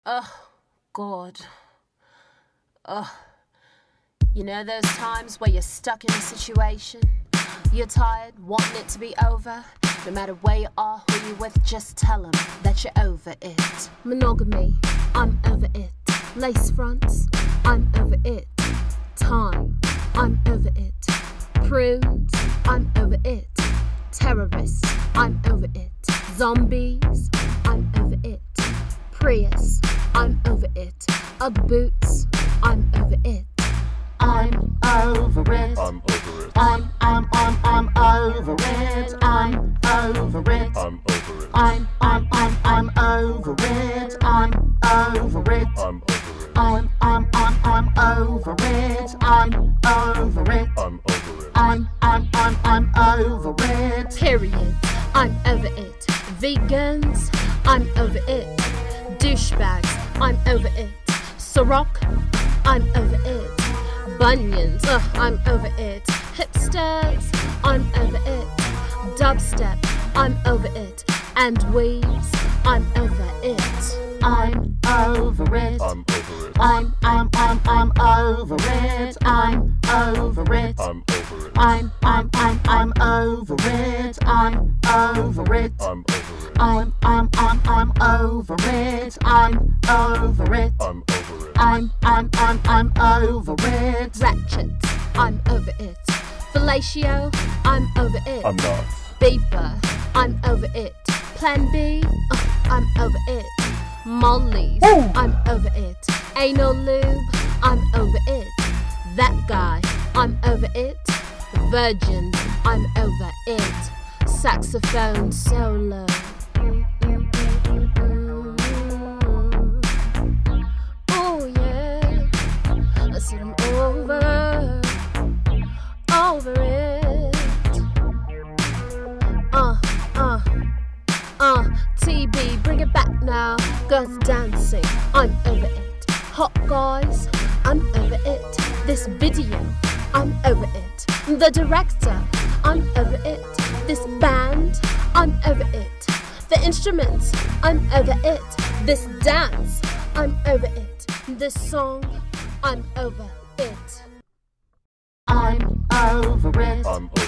God. You know those times where you're stuck in a situation? You're tired, wanting it to be over. No matter where you are, who you with, just tell them that you're over it. Monogamy, I'm over it. Lace fronts, I'm over it. Time, I'm over it. Prunes, I'm over it. Terrorists, I'm over it. Zombies, I'm over it. Prius, I'm over it. Ugg boots, I'm over it. I'm over it. I'm over it. I'm over it. I'm over it. I'm over it. I'm over it. I'm over it. I'm over it. I'm over it. I'm over it. I'm over it. I'm over it. Period. I'm over it. Vegans, I'm over it. Douchebags, I'm over it. Ciroc, I'm over it. Bunions, I'm over it. Hipsters, I'm over it. Dubstep, I'm over it. And weaves, I'm over it. I'm over it. I'm over it. I'm over it. I'm over it. I'm over it. I'm over it. I'm over it. I'm over it. I'm over it. I'm over it. I'm over it. I'm over it. Ratchet, I'm over it. Fellatio, I'm over it. I'm not. Beeper, I'm over it. Plan B, I'm over it. Molly's, I'm over it. Anal lube, I'm over it. That guy, I'm over it. Virgin, I'm over it. Saxophone solo. Oh yeah, I said I'm over it. TB, bring it back now. Girls dancing, I'm over it. Hot guys, I'm over it. This video, I'm over it. The director, I'm over it. This band, I'm over it. The instruments, I'm over it. This dance, I'm over it. This song, I'm over it. I'm over it. I'm